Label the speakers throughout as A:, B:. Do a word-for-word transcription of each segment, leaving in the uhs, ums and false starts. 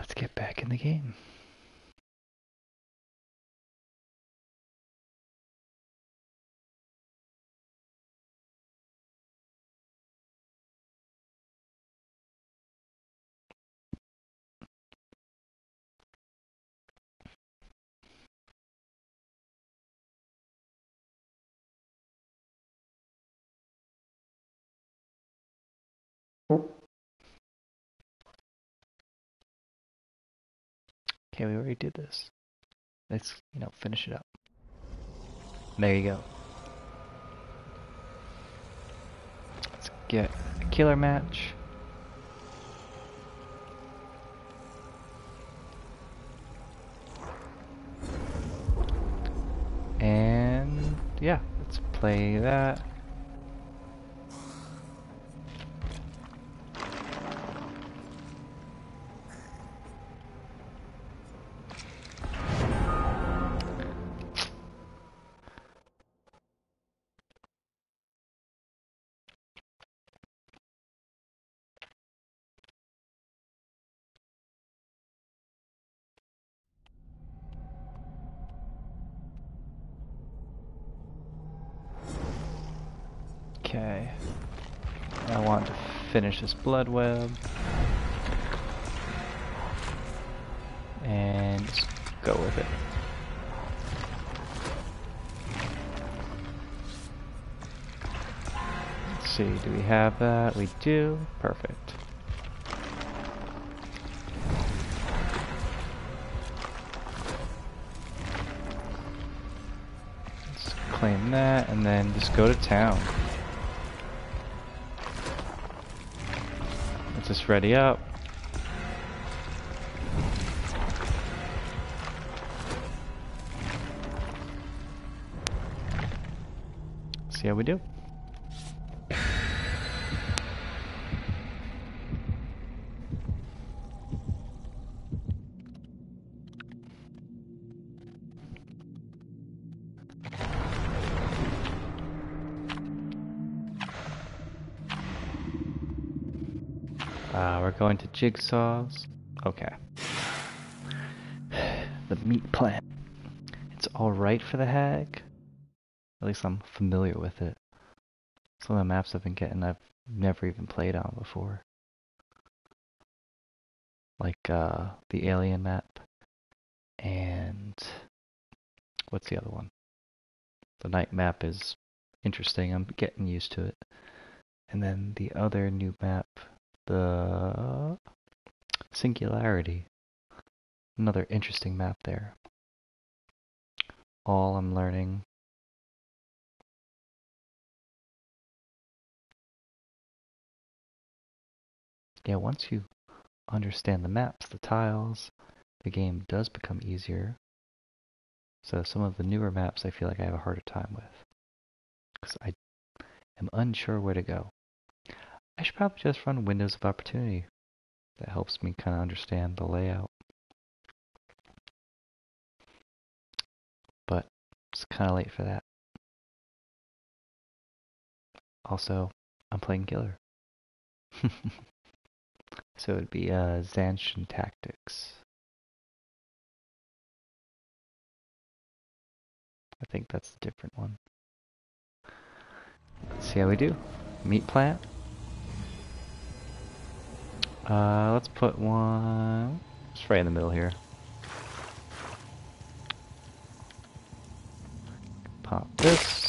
A: Let's get back in the game. Okay, we already did this. Let's, you know, finish it up. There you go. Let's get a killer match. And yeah, let's play that. Okay. I want to finish this blood web. And just go with it. Let's see, do we have that? We do. Perfect. Let's claim that and then just go to town. Let's just ready up. See how we do. Uh, we're going to Jigsaw's. Okay. The meat plant. It's alright for the hag. At least I'm familiar with it. Some of the maps I've been getting I've never even played on before. Like uh, the alien map. And what's the other one? The night map is interesting. I'm getting used to it. And then the other new map, the Singularity. Another interesting map there. All I'm learning. Yeah, once you understand the maps, the tiles, the game does become easier. So some of the newer maps I feel like I have a harder time with. Because I am unsure where to go. I should probably just run Windows of Opportunity. That helps me kind of understand the layout. But it's kind of late for that. Also, I'm playing Killer. So it'd be uh, Zanshin Tactics. I think that's the different one. Let's see how we do. Meat plant. Uh, let's put one just right in the middle here. Pop this.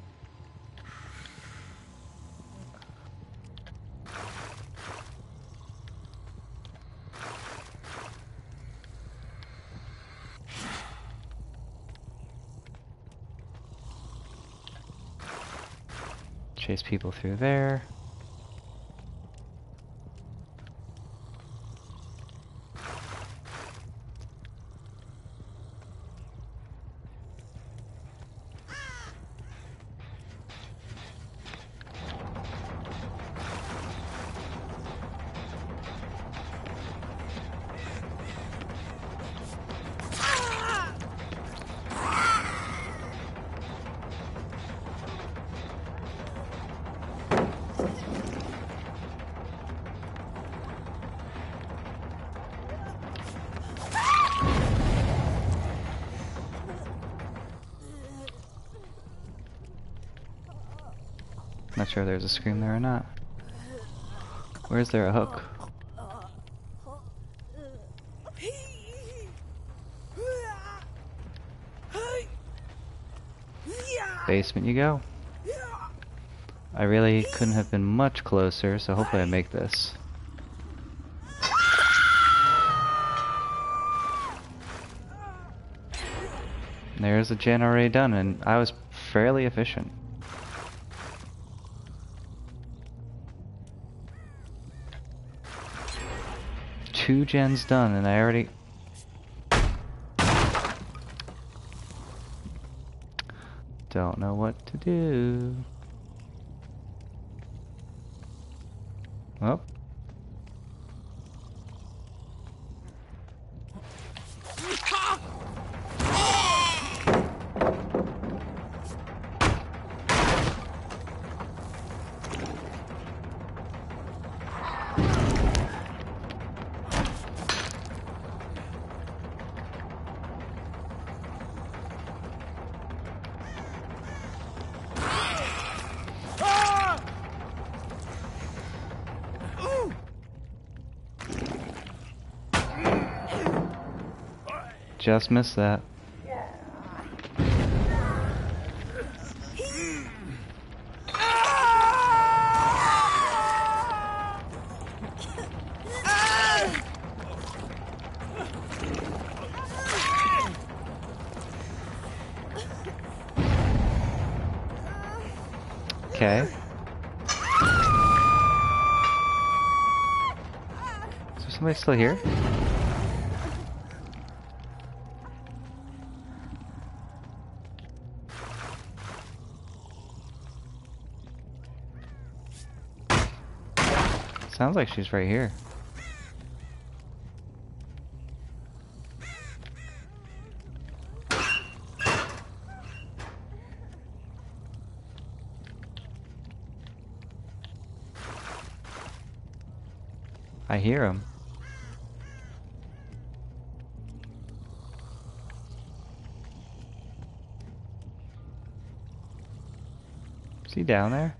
A: Chase people through there. Not sure if there's a scream there or not. Where's there a hook? Basement you go. I really couldn't have been much closer, so hopefully I make this. There's a gen already done, and I was fairly efficient. Two gens done, and I already... Don't know what to do. Oh. Just missed that. Okay. Is there somebody still here? Sounds like she's right here. I hear him. Is he down there?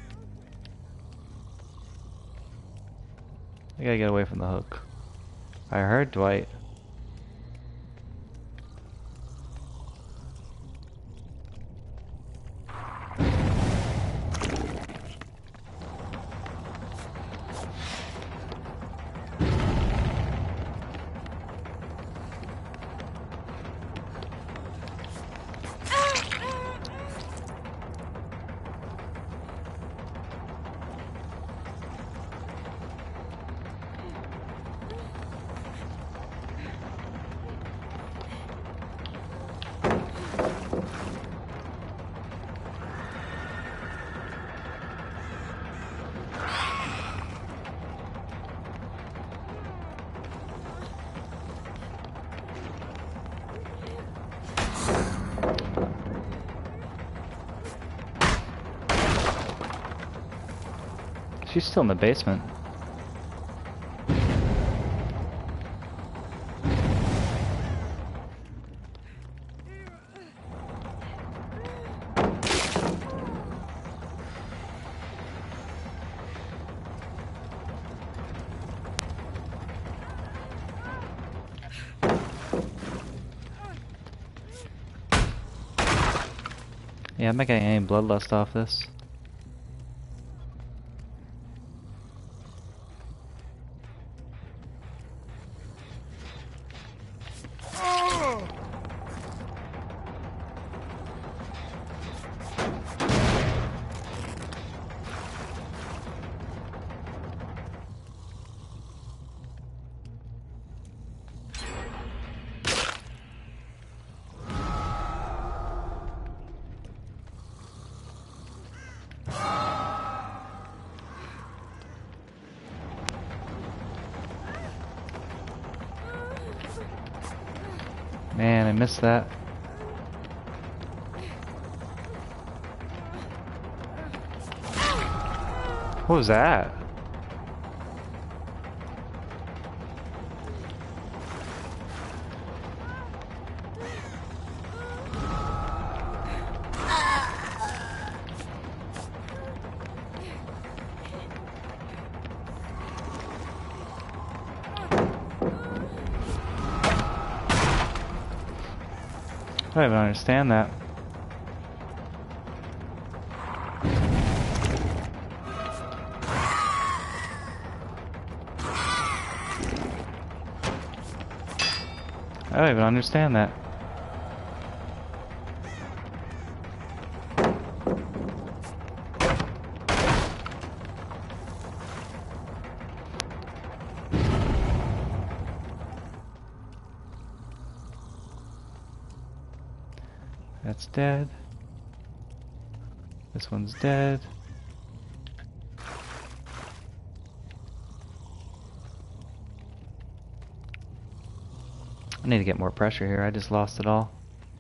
A: I gotta get away from the hook. I heard Dwight. She's still in the basement. Yeah, I'm not getting any bloodlust off this. Man, I missed that. What was that? I don't even understand that. I don't even understand that. That's dead. This one's dead. I need to get more pressure here. I just lost it all.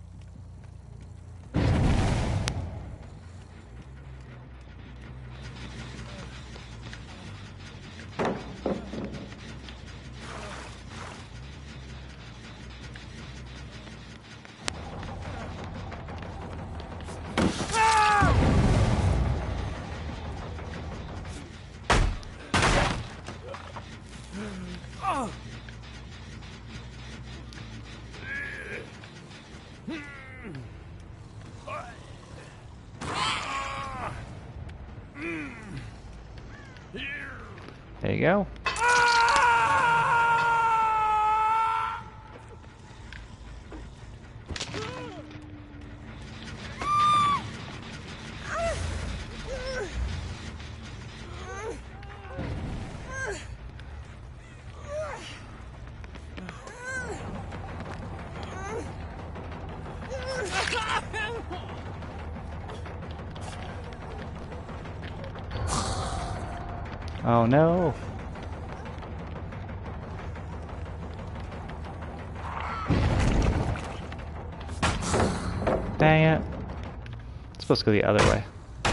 A: There you go. Oh no. Dang it. It's supposed to go the other way.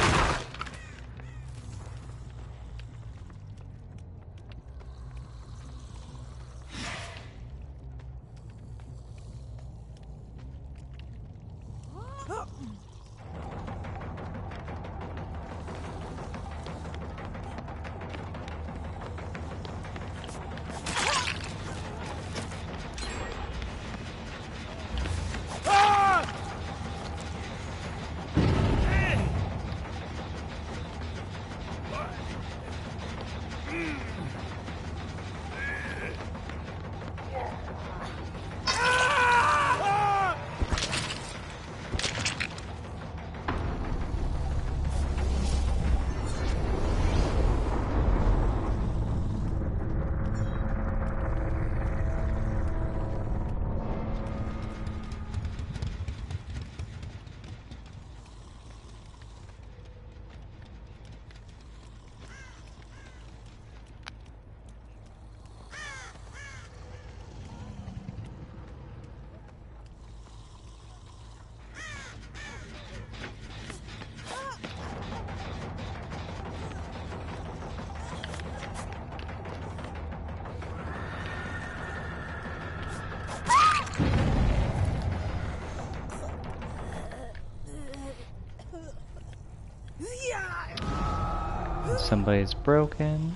A: Somebody's broken.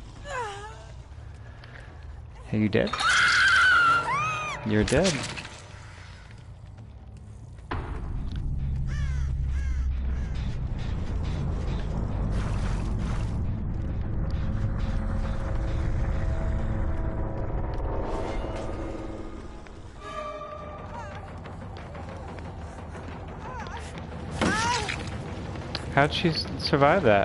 A: Are you dead? You're dead. How'd she s- survive that?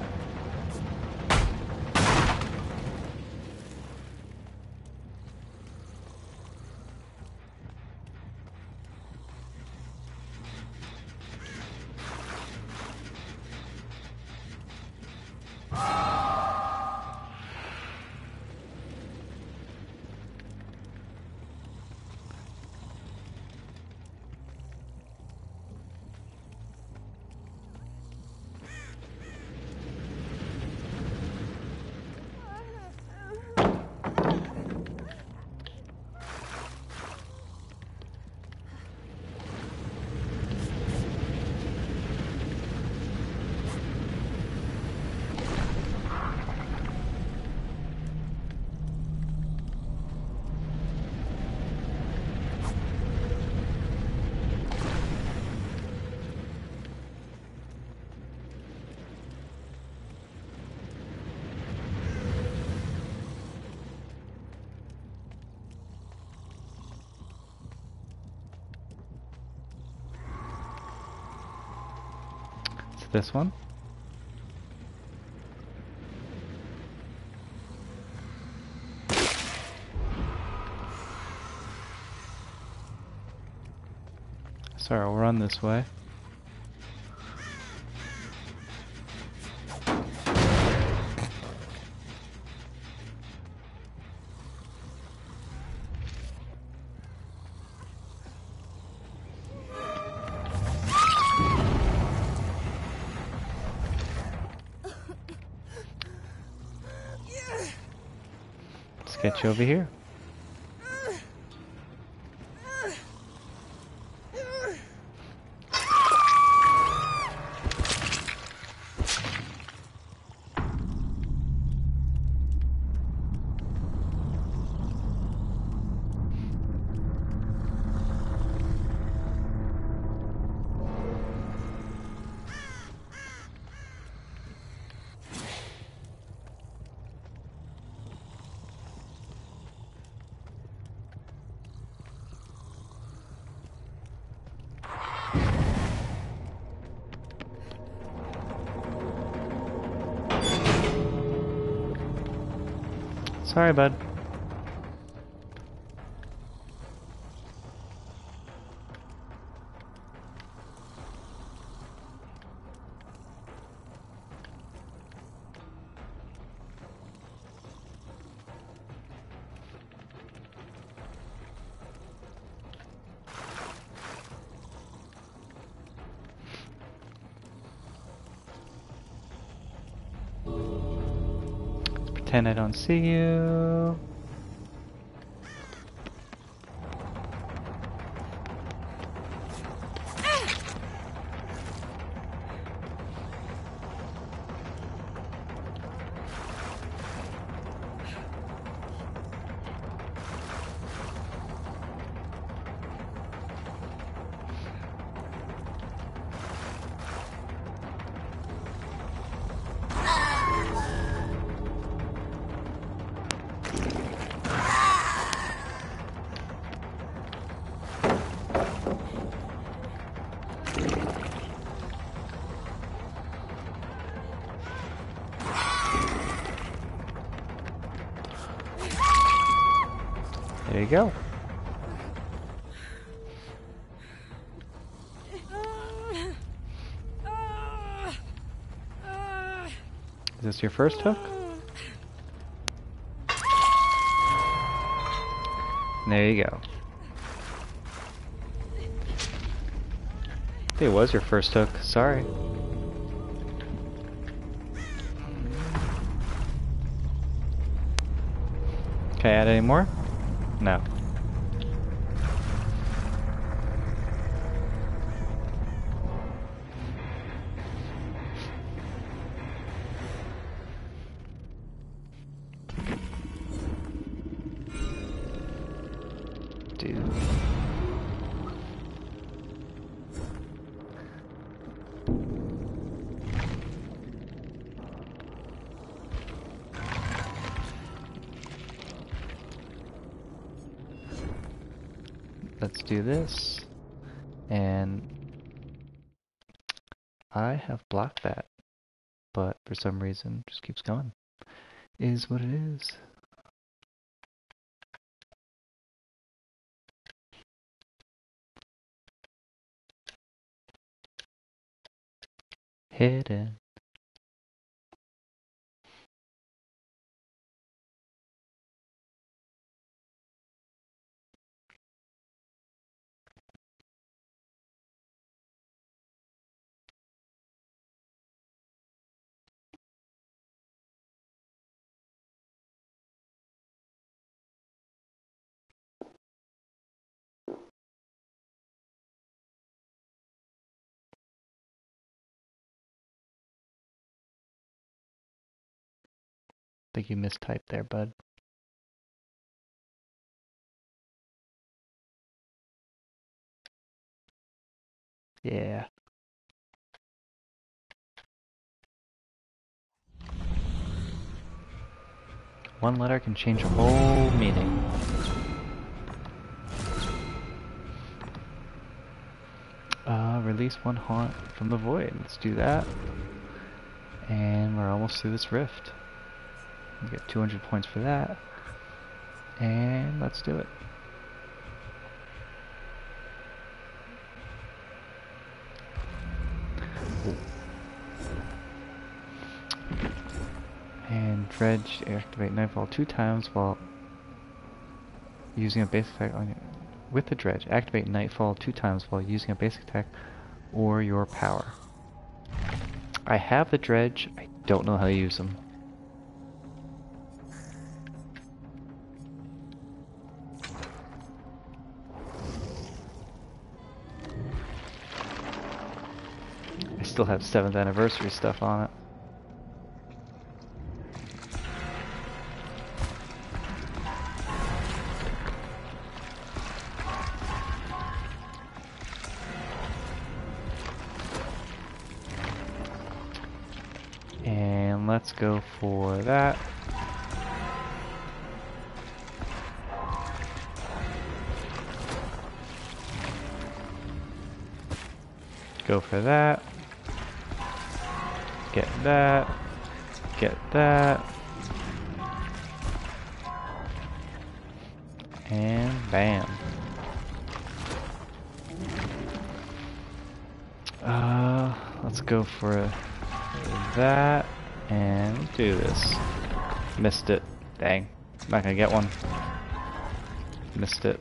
A: to this one. Sorry, we'll run this way. Let's get you over here. Sorry, bud. Let's pretend I don't see you. There you go. Is this your first hook? There you go. I think it was your first hook. Sorry. Can I add any more? No. Dude. Let's do this, and I have blocked that, but for some reason just keeps going. Is what it is. Hidden. I think you mistyped there, bud. Yeah. One letter can change a whole meaning. Uh, release one haunt from the void. Let's do that. And we're almost through this rift. We get two hundred points for that. And let's do it. And dredge, activate Nightfall two times while using a basic attack on your, with the dredge. Activate Nightfall two times while using a basic attack or your power. I have the dredge. I don't know how to use them. I still have seventh anniversary stuff on it. And let's go for that. Go for that. Get that. Get that. And bam. Uh, let's go for that and do this. Missed it. Dang. Not gonna get one. Missed it.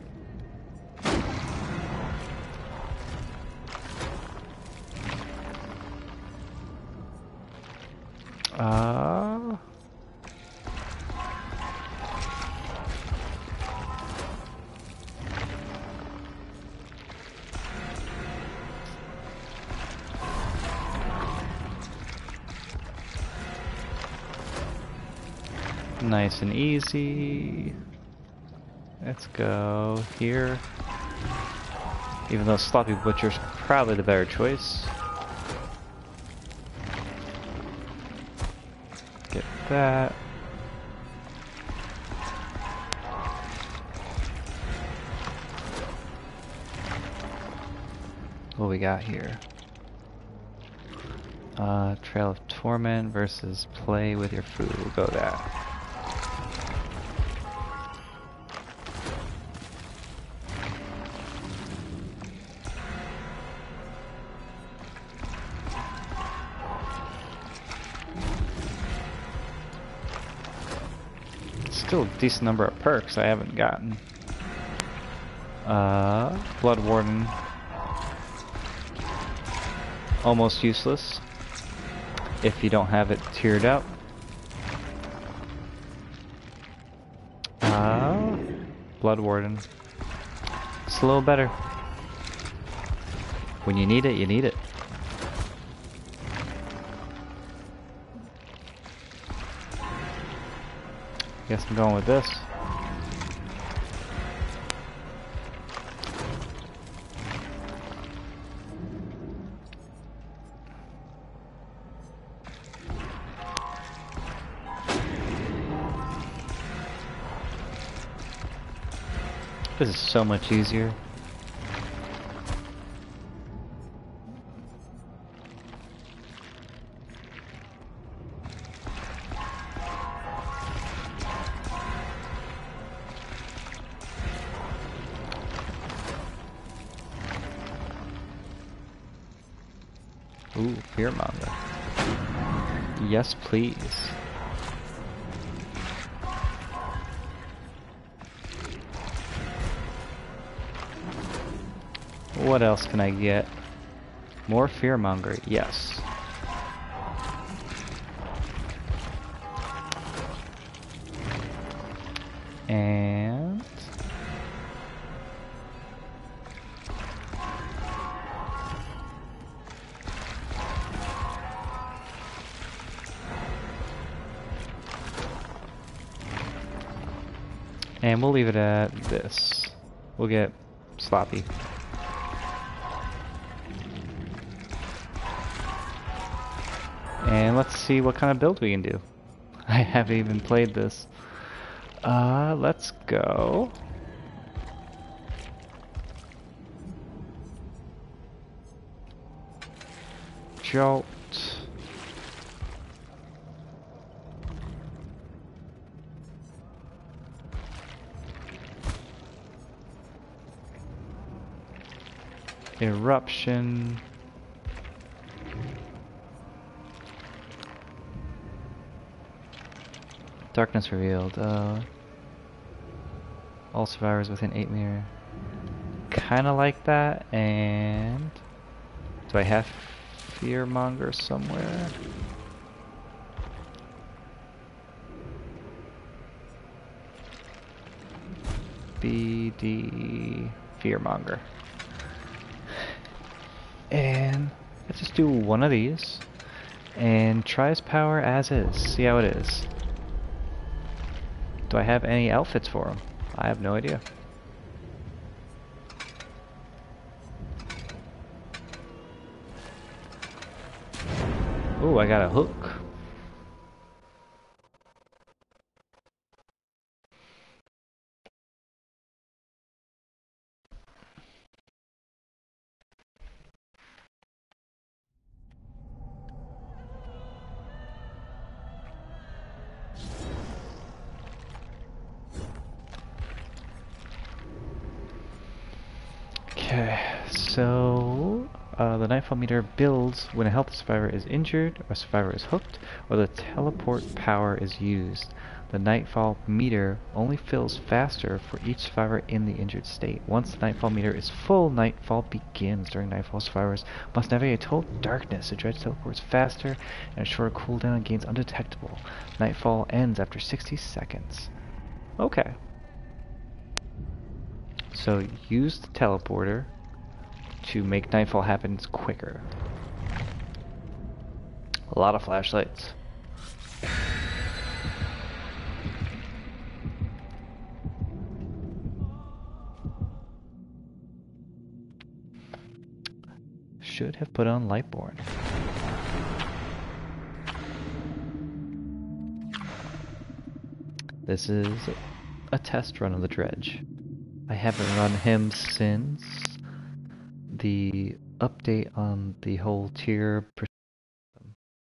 A: Uh... Nice and easy. Let's go here. Even though Sloppy Butcher's probably the better choice. Get that. What we got here? Uh, Trail of Torment versus Play with your food. We'll go that. Still a decent number of perks I haven't gotten. Uh, Blood Warden. Almost useless if you don't have it tiered up. Uh, Blood Warden. It's a little better. When you need it, you need it. Guess I'm going with this. This is so much easier. Ooh, Fearmonger. Yes, please. What else can I get? More Fearmonger, yes. And... And we'll leave it at this. We'll get Sloppy. And let's see what kind of build we can do. I haven't even played this. Uh, let's go. Jolt. Eruption. Darkness revealed. Uh, all survivors within eight meter. Kinda like that, and do I have Fearmonger somewhere? B D Fearmonger. And let's just do one of these and try his power as is. See how it is. Do I have any outfits for him? I have no idea. Ooh, I got a hook. Okay, so uh, the Nightfall meter builds when a healthy survivor is injured, or a survivor is hooked, or the teleport power is used. The Nightfall meter only fills faster for each survivor in the injured state. Once the Nightfall meter is full, Nightfall begins. During Nightfall, survivors must navigate total darkness. The dredge teleports faster, and a shorter cooldown gains undetectable. Nightfall ends after sixty seconds. Okay. So use the teleporter to make Nightfall happen quicker. A lot of flashlights. Should have put on Lightborn. This is a test run of the dredge. I haven't run him since the update on the whole tier system.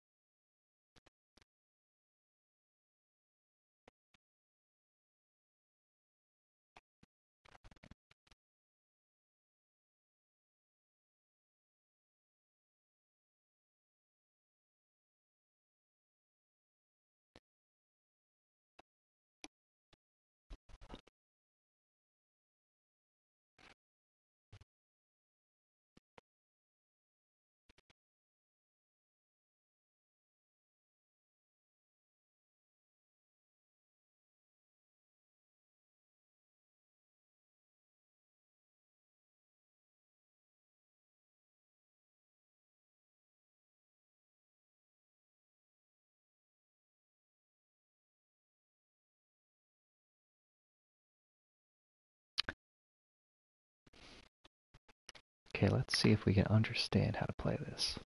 A: Okay, let's see if we can understand how to play this.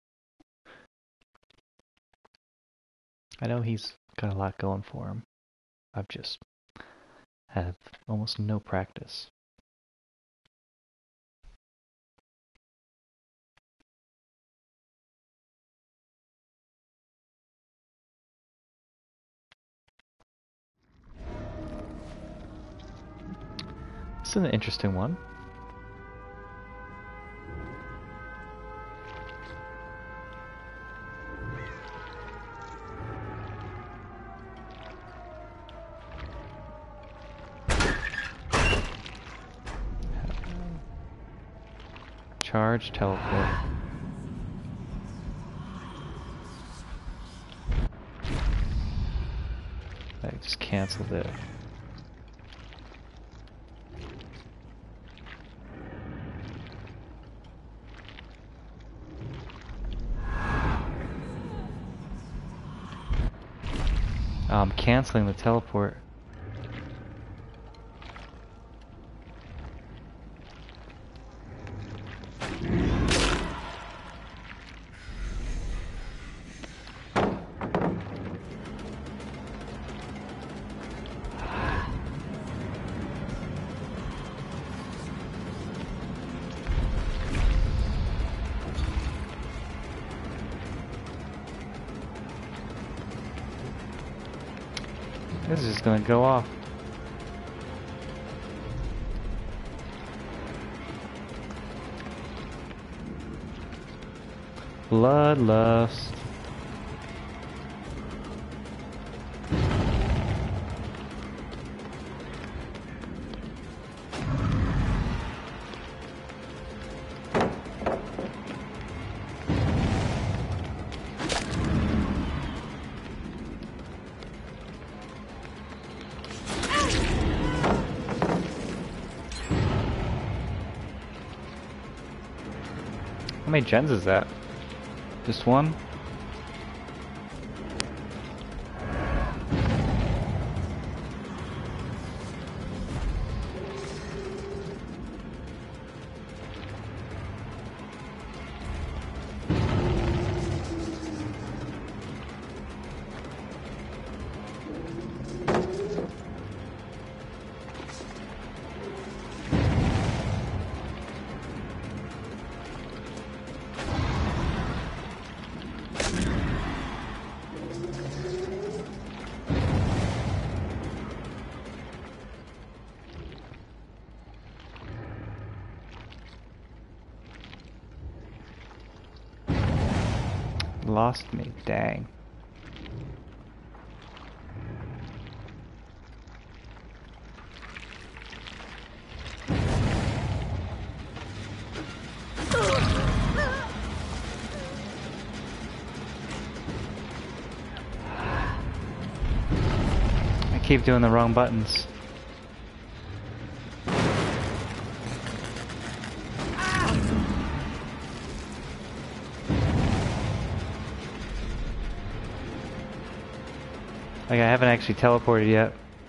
A: I know he's got a lot going for him. I've just have almost no practice. This is an interesting one. Charge, teleport. I just canceled it. I'm canceling the teleport. This is just gonna go off. Bloodlust. How many gens is that? Just one? Lost me, dang. I keep doing the wrong buttons. Like, I haven't actually teleported yet.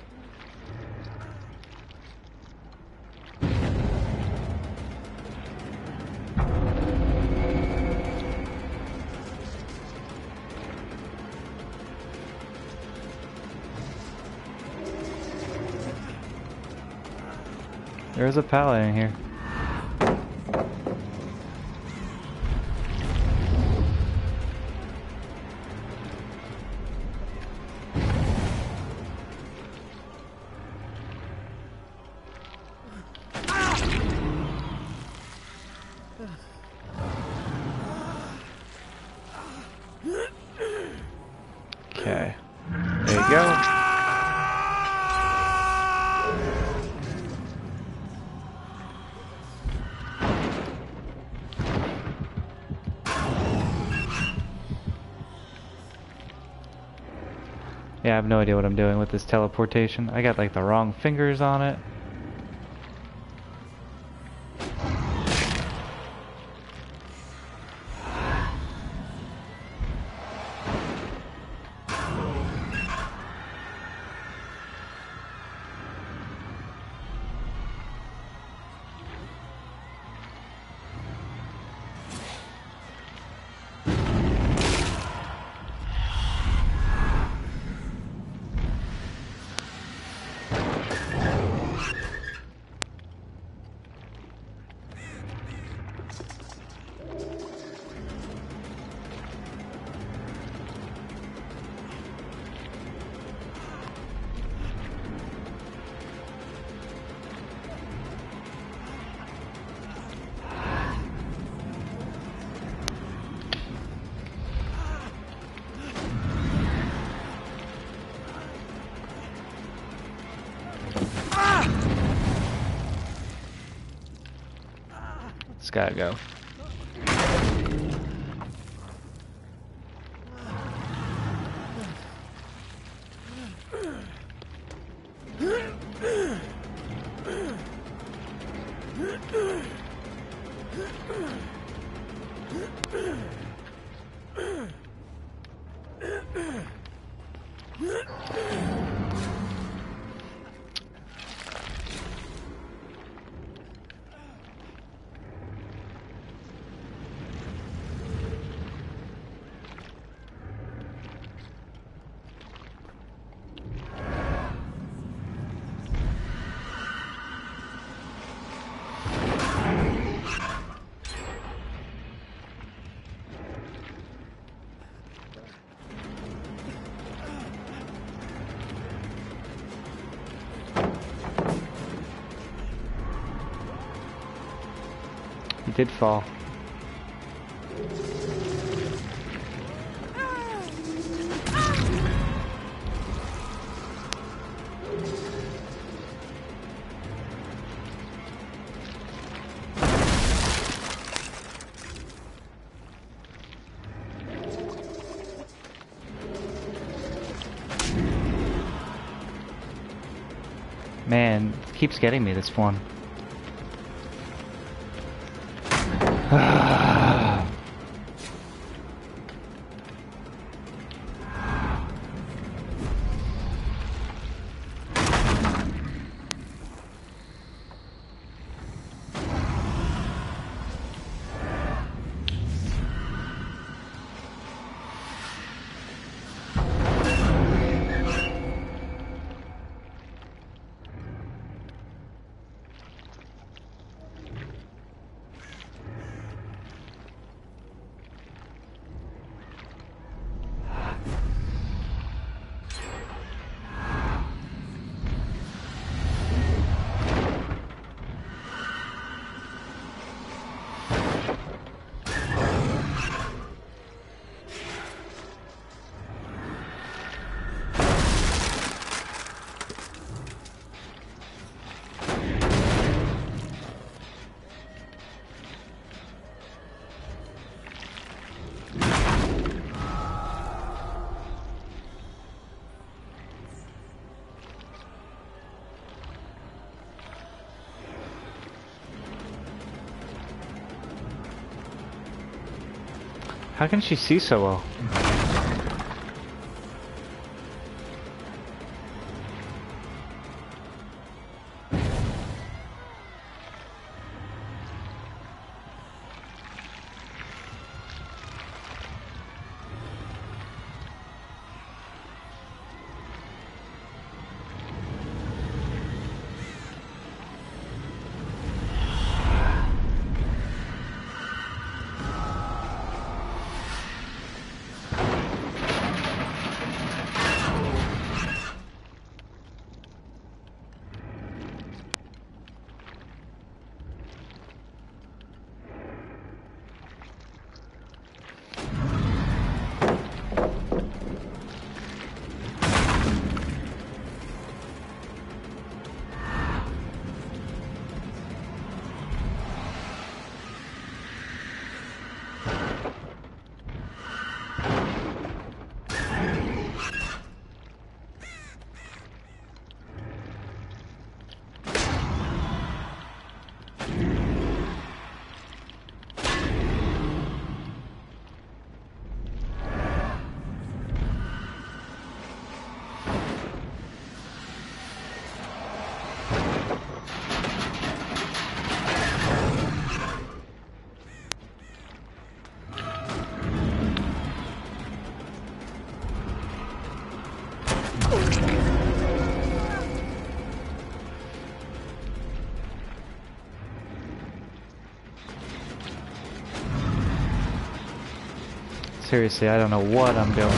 A: There's a pallet in here. Okay, there you go. Yeah, I have no idea what I'm doing with this teleportation. I got like the wrong fingers on it. It's gotta go. He did fall. Man, it keeps getting me, this one. How can she see so well? Seriously, I don't know what I'm doing.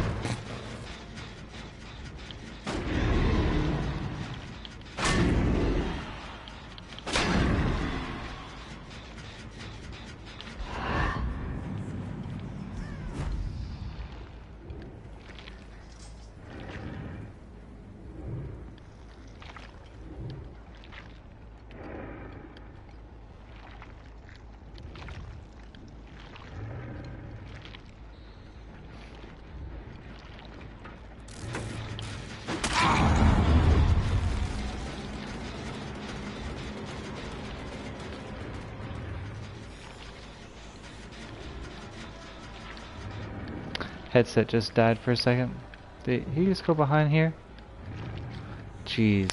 A: Headset just died for a second. Did he just go behind here? Jeez.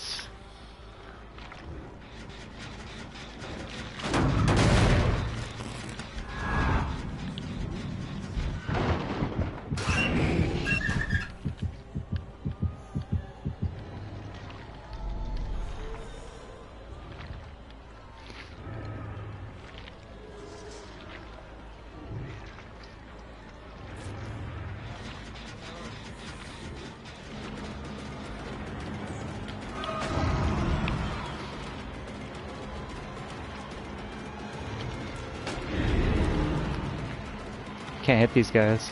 A: Can't hit these guys.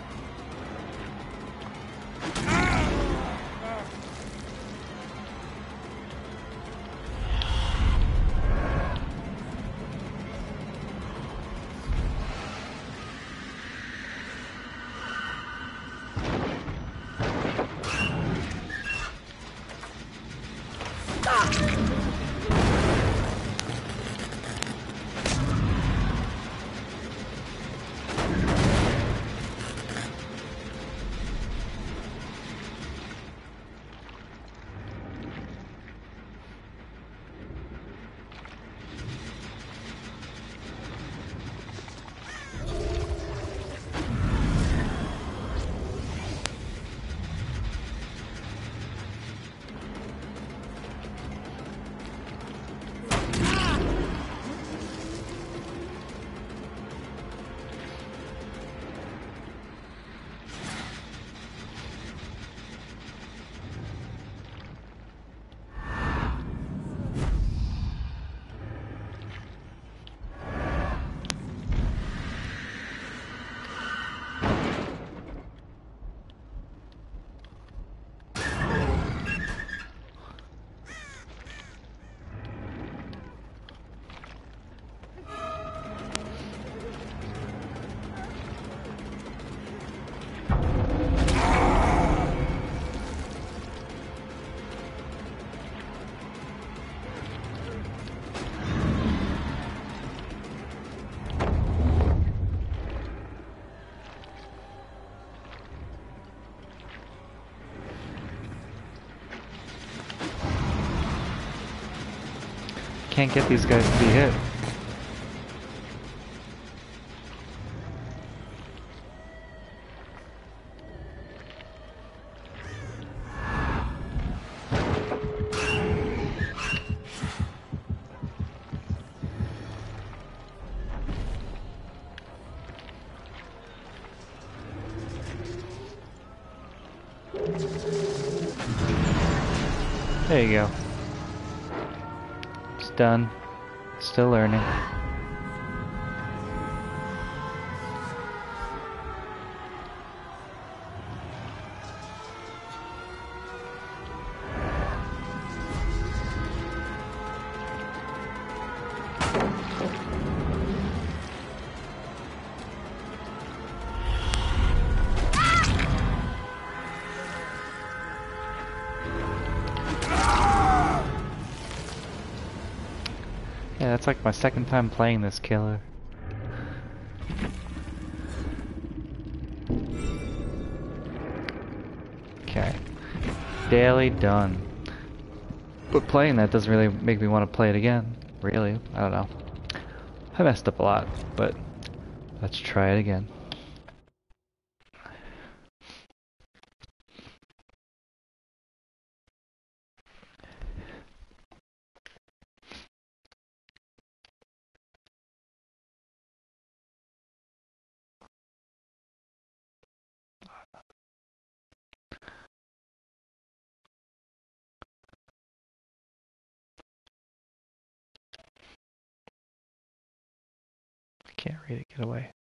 A: Can't get these guys to be hit. There you go. It's done. Still learning. Yeah, that's like my second time playing this killer. Okay. Daily done. But playing that doesn't really make me want to play it again. Really. I don't know. I messed up a lot, but let's try it again. I can't read it. Get away.